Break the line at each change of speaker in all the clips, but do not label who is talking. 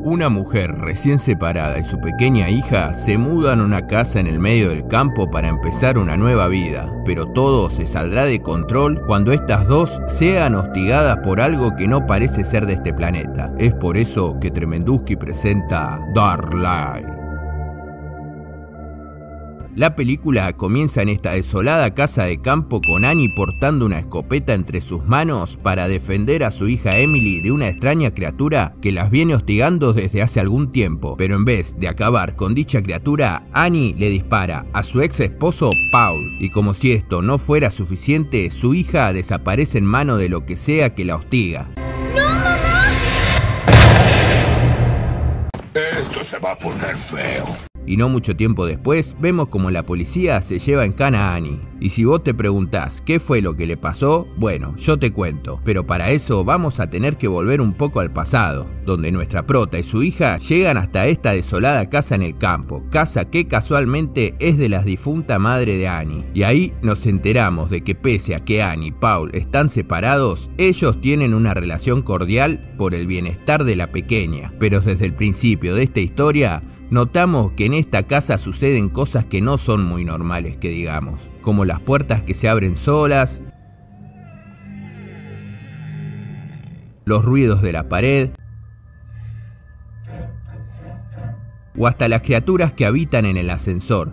Una mujer recién separada y su pequeña hija se mudan a una casa en el medio del campo para empezar una nueva vida, pero todo se saldrá de control cuando estas dos sean hostigadas por algo que no parece ser de este planeta. Es por eso que Tremendusky presenta Dark Light. La película comienza en esta desolada casa de campo con Annie portando una escopeta entre sus manos para defender a su hija Emily de una extraña criatura que las viene hostigando desde hace algún tiempo. Pero en vez de acabar con dicha criatura, Annie le dispara a su ex esposo Paul, y como si esto no fuera suficiente, su hija desaparece en mano de lo que sea que la hostiga.
¡No, mamá!
Esto se va a poner feo.
Y no mucho tiempo después, vemos como la policía se lleva en cana a Annie. Y si vos te preguntás qué fue lo que le pasó, bueno, yo te cuento. Pero para eso vamos a tener que volver un poco al pasado, donde nuestra prota y su hija llegan hasta esta desolada casa en el campo, casa que casualmente es de la difunta madre de Annie. Y ahí nos enteramos de que pese a que Annie y Paul están separados, ellos tienen una relación cordial por el bienestar de la pequeña. Pero desde el principio de esta historia, notamos que en esta casa suceden cosas que no son muy normales, que digamos, como las puertas que se abren solas, los ruidos de la pared, o hasta las criaturas que habitan en el ascensor.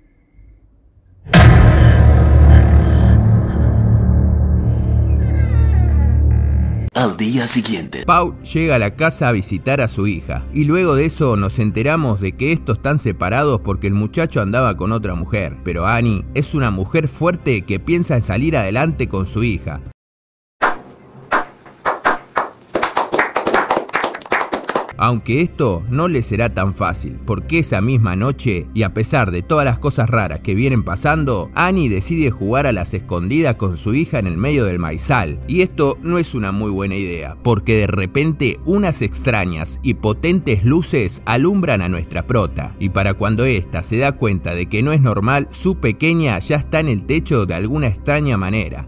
Al día siguiente,
Paul llega a la casa a visitar a su hija, y luego de eso nos enteramos de que estos están separados porque el muchacho andaba con otra mujer. Pero Annie es una mujer fuerte que piensa en salir adelante con su hija. Aunque esto no le será tan fácil, porque esa misma noche, y a pesar de todas las cosas raras que vienen pasando, Annie decide jugar a las escondidas con su hija en el medio del maizal. Y esto no es una muy buena idea, porque de repente unas extrañas y potentes luces alumbran a nuestra prota. Y para cuando ésta se da cuenta de que no es normal, su pequeña ya está en el techo de alguna extraña manera.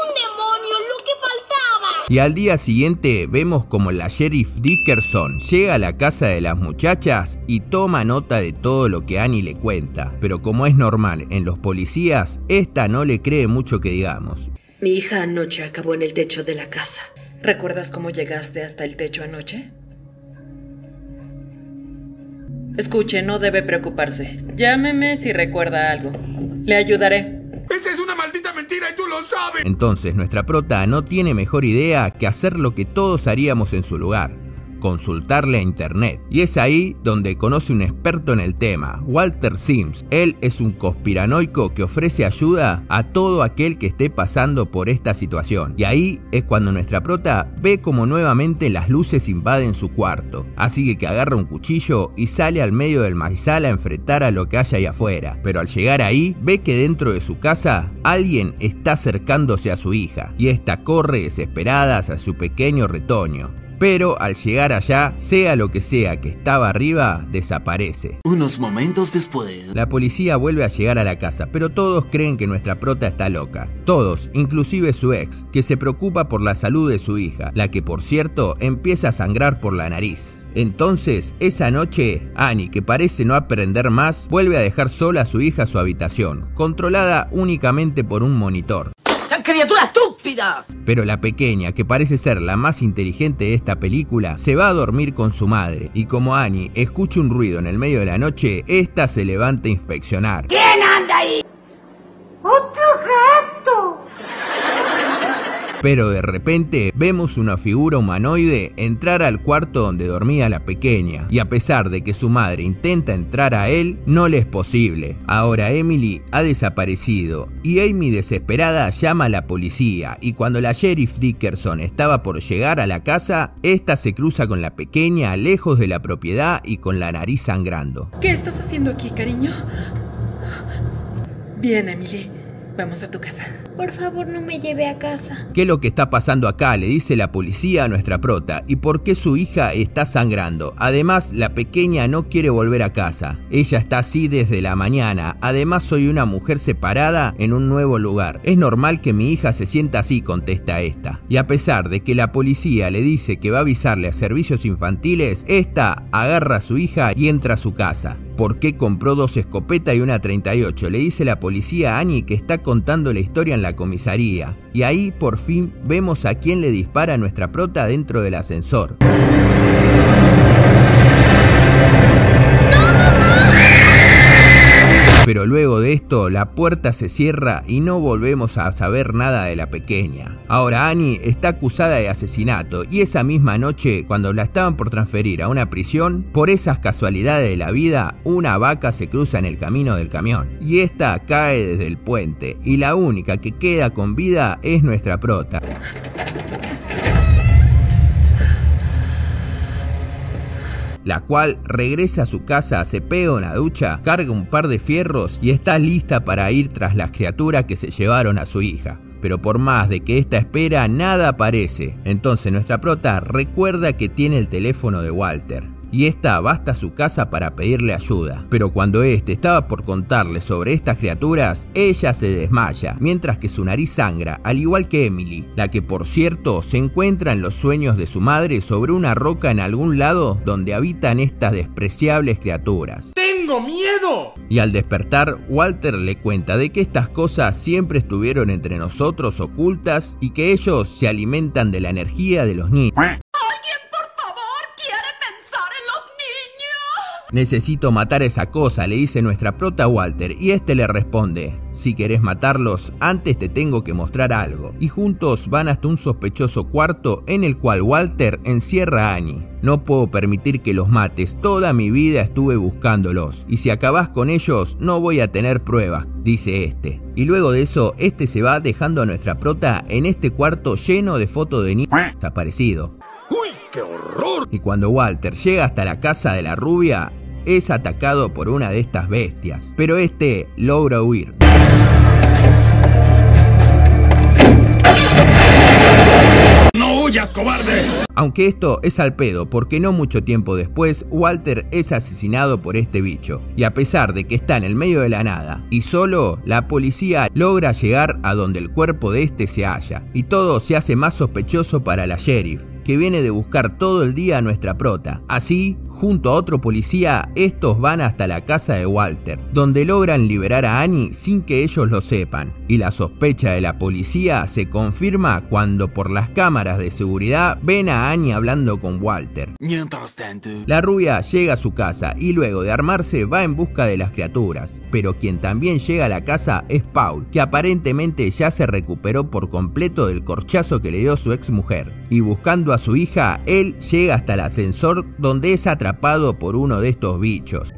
Y al día siguiente vemos como la sheriff Dickerson llega a la casa de las muchachas y toma nota de todo lo que Annie le cuenta. Pero como es normal en los policías, esta no le cree mucho que digamos.
Mi hija anoche acabó en el techo de la casa. ¿Recuerdas cómo llegaste hasta el techo anoche? Escuche, no debe preocuparse. Llámeme si recuerda algo. Le ayudaré.
¡Esa es una maldita mentira y tú lo sabes!
Entonces nuestra prota no tiene mejor idea que hacer lo que todos haríamos en su lugar: consultarle a internet. Y es ahí donde conoce un experto en el tema, Walter Sims. Él es un conspiranoico que ofrece ayuda a todo aquel que esté pasando por esta situación. Y ahí es cuando nuestra prota ve como nuevamente las luces invaden su cuarto. Así que agarra un cuchillo y sale al medio del maizal a enfrentar a lo que hay ahí afuera. Pero al llegar ahí, ve que dentro de su casa alguien está acercándose a su hija, y esta corre desesperada hacia su pequeño retoño. Pero al llegar allá, sea lo que sea que estaba arriba, desaparece.
Unos momentos después,
la policía vuelve a llegar a la casa, pero todos creen que nuestra prota está loca. Todos, inclusive su ex, que se preocupa por la salud de su hija, la que por cierto empieza a sangrar por la nariz. Entonces, esa noche, Annie, que parece no aprender más, vuelve a dejar sola a su hija en su habitación, controlada únicamente por un monitor.
¡Criatura estúpida!
Pero la pequeña, que parece ser la más inteligente de esta película, se va a dormir con su madre, y como Annie escucha un ruido en el medio de la noche, esta se levanta a inspeccionar.
¿Quién anda ahí? ¡Otro gato!
Pero de repente vemos una figura humanoide entrar al cuarto donde dormía la pequeña, y a pesar de que su madre intenta entrar a él, no le es posible. Ahora Emily ha desaparecido y Amy, desesperada, llama a la policía, y cuando la sheriff Dickerson estaba por llegar a la casa, esta se cruza con la pequeña lejos de la propiedad y con la nariz sangrando.
¿Qué estás haciendo aquí, cariño? Bien, Emily. Vamos a tu casa.
Por favor, no me lleve a casa.
¿Qué es lo que está pasando acá?, le dice la policía a nuestra prota, y por qué su hija está sangrando. Además, la pequeña no quiere volver a casa. Ella está así desde la mañana. Además, soy una mujer separada en un nuevo lugar. Es normal que mi hija se sienta así, contesta esta. Y a pesar de que la policía le dice que va a avisarle a servicios infantiles, esta agarra a su hija y entra a su casa. ¿Por qué compró 2 escopetas y una 38? Le dice la policía a Annie, que está contando la historia en la comisaría. Y ahí por fin vemos a quién le dispara a nuestra prota dentro del ascensor. Pero luego de esto, la puerta se cierra y no volvemos a saber nada de la pequeña. Ahora Annie está acusada de asesinato y esa misma noche, cuando la estaban por transferir a una prisión, por esas casualidades de la vida, una vaca se cruza en el camino del camión. Y esta cae desde el puente y la única que queda con vida es nuestra prota. La cual regresa a su casa, se pega una ducha, carga un par de fierros y está lista para ir tras las criaturas que se llevaron a su hija. Pero por más de que esta espera, nada aparece. Entonces nuestra prota recuerda que tiene el teléfono de Walter. Y esta va hasta su casa para pedirle ayuda. Pero cuando este estaba por contarle sobre estas criaturas, ella se desmaya, mientras que su nariz sangra, al igual que Emily, la que por cierto se encuentra en los sueños de su madre sobre una roca en algún lado donde habitan estas despreciables criaturas.
¡Tengo miedo!
Y al despertar, Walter le cuenta de que estas cosas siempre estuvieron entre nosotros ocultas y que ellos se alimentan de la energía de los niños. Necesito matar a esa cosa, le dice nuestra prota a Walter, y este le responde: si querés matarlos, antes te tengo que mostrar algo. Y juntos van hasta un sospechoso cuarto en el cual Walter encierra a Annie. No puedo permitir que los mates, toda mi vida estuve buscándolos, y si acabás con ellos no voy a tener pruebas, dice este. Y luego de eso, este se va dejando a nuestra prota en este cuarto lleno de fotos de niños desaparecidos.
¡Uy, qué horror!
Y cuando Walter llega hasta la casa de la rubia, es atacado por una de estas bestias, pero este logra huir.
¡No huyas, cobarde!
Aunque esto es al pedo, porque no mucho tiempo después, Walter es asesinado por este bicho. Y a pesar de que está en el medio de la nada y solo, la policía logra llegar a donde el cuerpo de este se halla. Y todo se hace más sospechoso para la sheriff, que viene de buscar todo el día a nuestra prota. Así, junto a otro policía, estos van hasta la casa de Walter, donde logran liberar a Annie sin que ellos lo sepan. Y la sospecha de la policía se confirma cuando por las cámaras de seguridad ven a Annie hablando con Walter.
Mientras tanto,
La rubia llega a su casa y luego de armarse va en busca de las criaturas, pero quien también llega a la casa es Paul, que aparentemente ya se recuperó por completo del corchazo que le dio su ex mujer. Y buscando a su hija, él llega hasta el ascensor donde es atrapado por uno de estos bichos.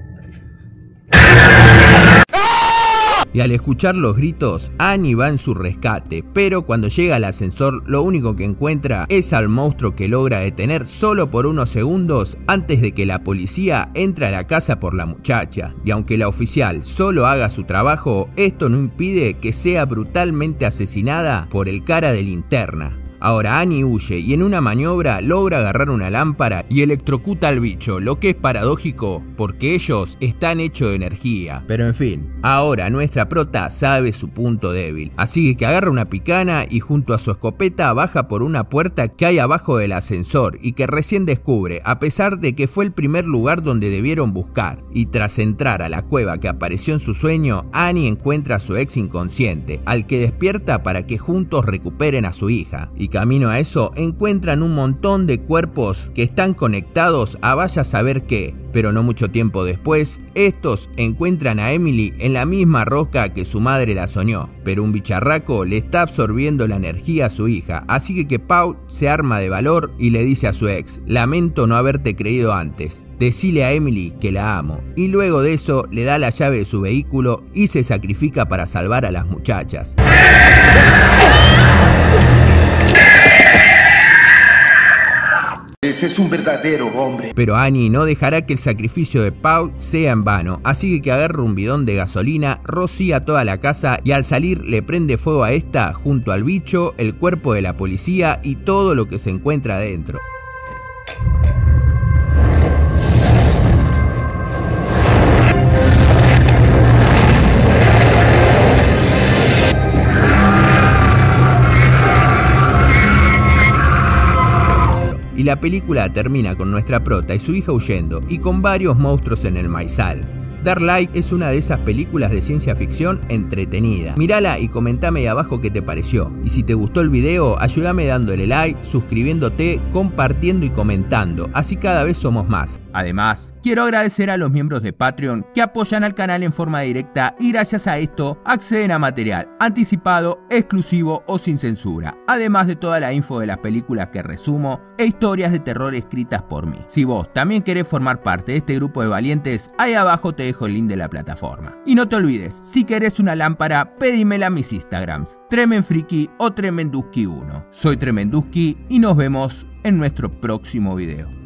Y al escuchar los gritos, Annie va en su rescate, pero cuando llega al ascensor lo único que encuentra es al monstruo que logra detener solo por unos segundos antes de que la policía entre a la casa por la muchacha. Y aunque la oficial solo haga su trabajo, esto no impide que sea brutalmente asesinada por el cara de linterna. Ahora Annie huye y en una maniobra logra agarrar una lámpara y electrocuta al bicho, lo que es paradójico porque ellos están hechos de energía. Pero en fin, ahora nuestra prota sabe su punto débil, así que agarra una picana y junto a su escopeta baja por una puerta que hay abajo del ascensor y que recién descubre, a pesar de que fue el primer lugar donde debieron buscar. Y tras entrar a la cueva que apareció en su sueño, Annie encuentra a su ex inconsciente, al que despierta para que juntos recuperen a su hija. Y camino a eso encuentran un montón de cuerpos que están conectados a vaya a saber qué. Pero no mucho tiempo después, estos encuentran a Emily en la misma roca que su madre la soñó. Pero un bicharraco le está absorbiendo la energía a su hija, así que Paul se arma de valor y le dice a su ex: lamento no haberte creído antes, decile a Emily que la amo. Y luego de eso le da la llave de su vehículo y se sacrifica para salvar a las muchachas.
Ese es un verdadero hombre.
Pero Annie no dejará que el sacrificio de Paul sea en vano, así que agarra un bidón de gasolina, rocía toda la casa y al salir le prende fuego a esta junto al bicho, el cuerpo de la policía y todo lo que se encuentra adentro. Y la película termina con nuestra prota y su hija huyendo y con varios monstruos en el maizal. Dark Light es una de esas películas de ciencia ficción entretenida. Mírala y comentame ahí abajo qué te pareció. Y si te gustó el video, ayúdame dándole like, suscribiéndote, compartiendo y comentando. Así cada vez somos más. Además, quiero agradecer a los miembros de Patreon que apoyan al canal en forma directa y gracias a esto acceden a material anticipado, exclusivo o sin censura. Además de toda la info de las películas que resumo e historias de terror escritas por mí. Si vos también querés formar parte de este grupo de valientes, ahí abajo te dejo el link de la plataforma. Y no te olvides, si querés una lámpara, pedímela a mis Instagrams, TremenFriki o Tremenduski1. Soy Tremenduski y nos vemos en nuestro próximo video.